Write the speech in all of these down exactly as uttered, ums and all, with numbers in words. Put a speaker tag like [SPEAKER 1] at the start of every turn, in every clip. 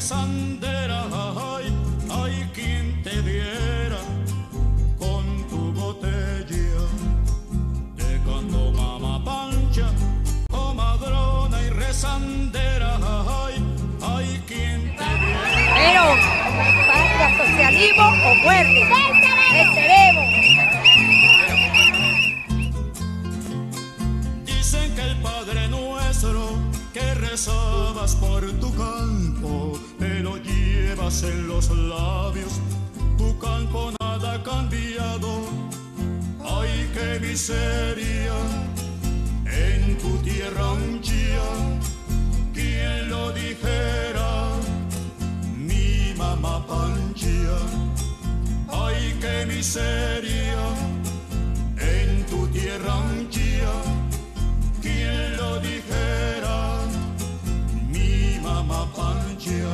[SPEAKER 1] rezandera, ay, ay, quien te diera con tu botella. Te canto mamá Pancha, comadrona y rezandera, ay, ay, quien te diera.
[SPEAKER 2] Pero, patria, socialismo o muerte, venceremos.
[SPEAKER 1] Dicen que el Padre Nuestro que rezabas por tu campo, te lo llevas en los labios, tu campo nada ha cambiado. Ay, qué miseria en tu tierra un día, ¿quién lo dijera? Mi mamá Pancha. Ay, qué miseria en tu tierra un día, ¿quién lo dijera? Mi mamá Pancha.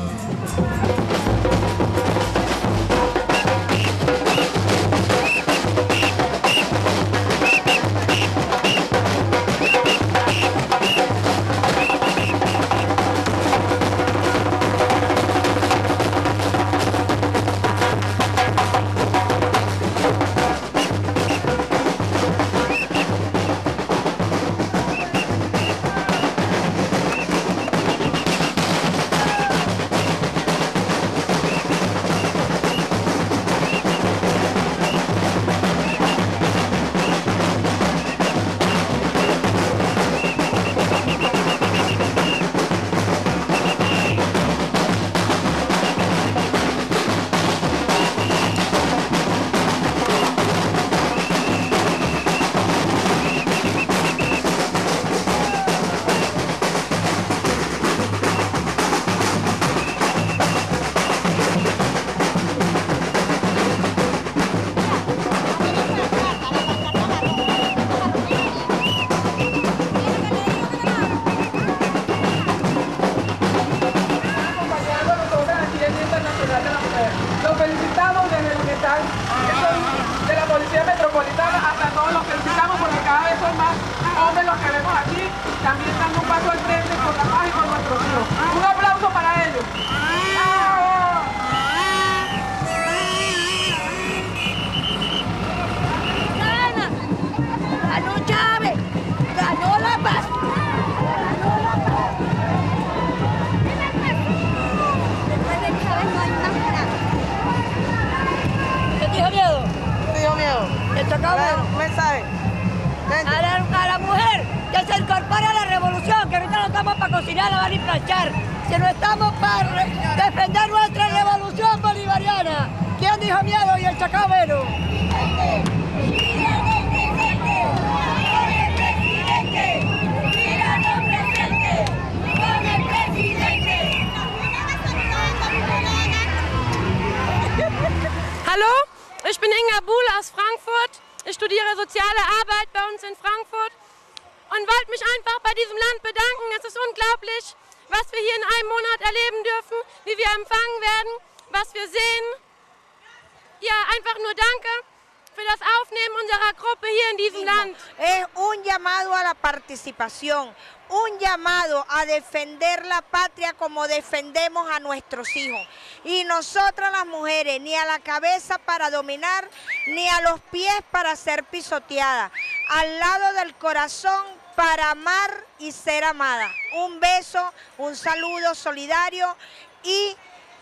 [SPEAKER 2] Un llamado a defender la patria como defendemos a nuestros hijos. Y nosotras las mujeres, ni a la cabeza para dominar, ni a los pies para ser pisoteadas. Al lado del corazón para amar y ser amada. Un beso, un saludo solidario y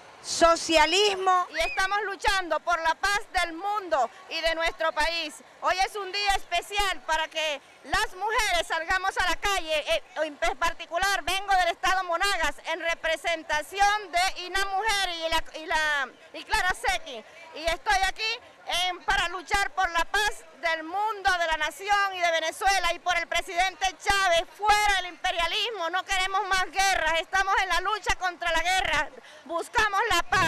[SPEAKER 2] socialismo.
[SPEAKER 3] Y estamos luchando por la paz del mundo y de nuestro país. Hoy es un día especial para que las mujeres salgamos a la calle. En particular vengo del estado Monagas en representación de Ina Mujer y, la, y, la, y Clara Sequi. Y estoy aquí eh, para luchar por la paz del mundo, de la nación y de Venezuela, y por el presidente Chávez, fuera el imperialismo. No queremos más guerras, estamos en la lucha contra la guerra, buscamos la paz.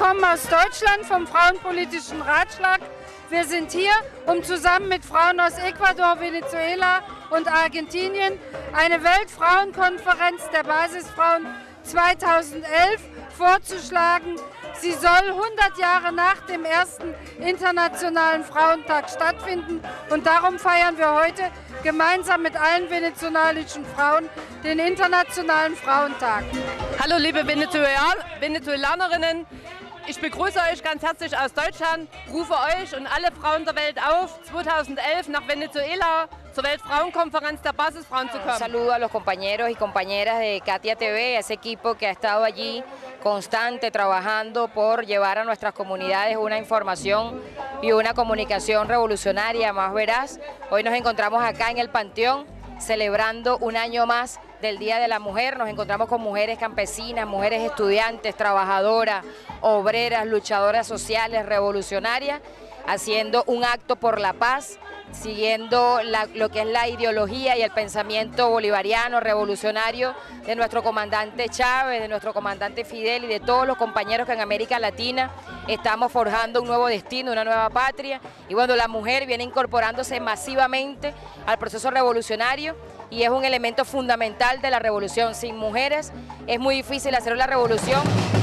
[SPEAKER 4] kommen aus Deutschland vom Frauenpolitischen Ratschlag. Wir sind hier, um zusammen mit Frauen aus Ecuador, Venezuela und Argentinien eine Weltfrauenkonferenz der Basisfrauen zweitausendelf vorzuschlagen. Sie soll hundert Jahre nach dem ersten Internationalen Frauentag stattfinden und darum feiern wir heute gemeinsam mit allen venezolanischen Frauen den Internationalen Frauentag.
[SPEAKER 5] Hallo liebe Venezuelan Venezolanerinnen, ich begrüße euch ganz herzlich aus Deutschland, rufe euch und alle Frauen der Welt auf, zweitausendelf nach Venezuela zur Weltfrauenkonferenz der Basisfrauen zu kommen.
[SPEAKER 6] Un saludo a los compañeros y compañeras de Katia T V, a ese equipo que ha estado allí constante trabajando por llevar a nuestras comunidades una información y una comunicación revolucionaria más veraz. Hoy nos encontramos acá en el Panteón celebrando un año más del Día de la Mujer. Nos encontramos con mujeres campesinas, mujeres estudiantes, trabajadoras, obreras, luchadoras sociales, revolucionarias, haciendo un acto por la paz, siguiendo la, lo que es la ideología y el pensamiento bolivariano, revolucionario de nuestro comandante Chávez, de nuestro comandante Fidel y de todos los compañeros que en América Latina estamos forjando un nuevo destino, una nueva patria. Y bueno, la mujer viene incorporándose masivamente al proceso revolucionario y es un elemento fundamental de la revolución. Sin mujeres es muy difícil hacer la revolución.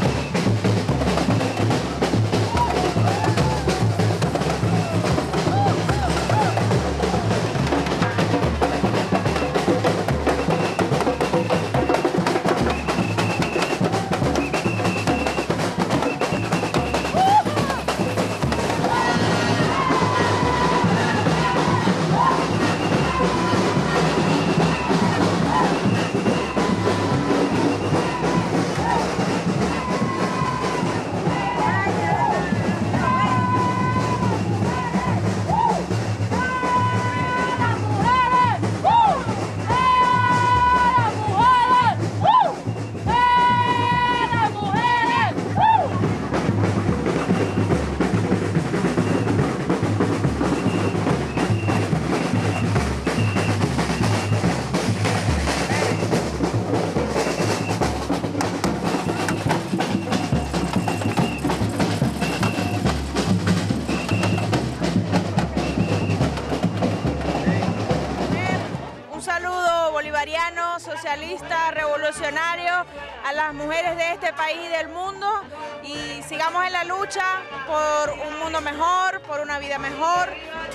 [SPEAKER 2] bolivariano, socialista, revolucionario, a las mujeres de este país y del mundo, y sigamos en la lucha por un mundo mejor, por una vida mejor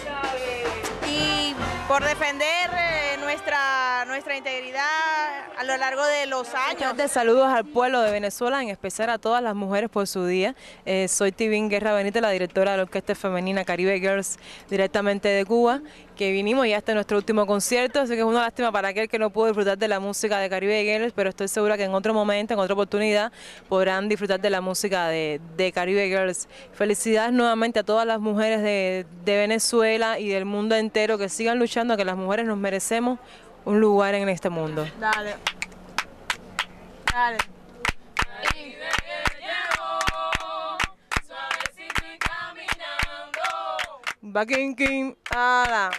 [SPEAKER 2] y por defender eh, nuestra, nuestra integridad a lo largo de los años.
[SPEAKER 7] De saludos al pueblo de Venezuela, en especial a todas las mujeres por su día. Eh, soy Tivín Guerra Benítez, la directora de la Orquesta Femenina Caribe Girls, directamente de Cuba, que vinimos ya hasta nuestro último concierto, así que es una lástima para aquel que no pudo disfrutar de la música de Caribe Girls, pero estoy segura que en otro momento, en otra oportunidad, podrán disfrutar de la música de, de Caribe Girls. Felicidades nuevamente a todas las mujeres de, de Venezuela y del mundo entero, que sigan luchando, que las mujeres nos merecemos un lugar en este mundo.
[SPEAKER 2] Dale. Dale.
[SPEAKER 7] Bakin King, ala.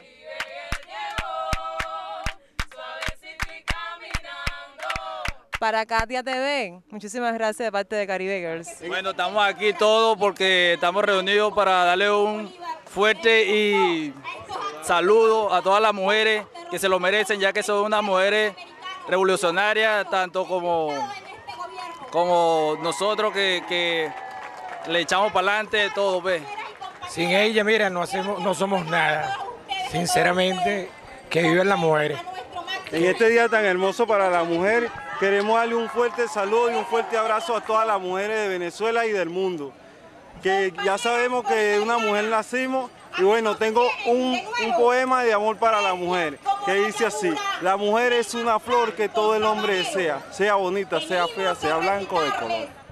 [SPEAKER 7] Para Katia T V, muchísimas gracias de parte de Caribe Girls.
[SPEAKER 8] Bueno, estamos aquí todos porque estamos reunidos para darle un fuerte y saludo a todas las mujeres que se lo merecen, ya que son unas mujeres revolucionarias, tanto como, como nosotros que, que le echamos para adelante todo, pues.
[SPEAKER 9] Sin ella, mira, no, hacemos, no somos nada. Sinceramente, que viven las mujeres.
[SPEAKER 10] En este día tan hermoso para la mujer, queremos darle un fuerte saludo y un fuerte abrazo a todas las mujeres de Venezuela y del mundo. Que ya sabemos que de una mujer nacimos, y bueno, tengo un, un poema de amor para la mujer, que dice así: la mujer es una flor que todo el hombre desea, sea bonita, sea fea, sea blanco de color.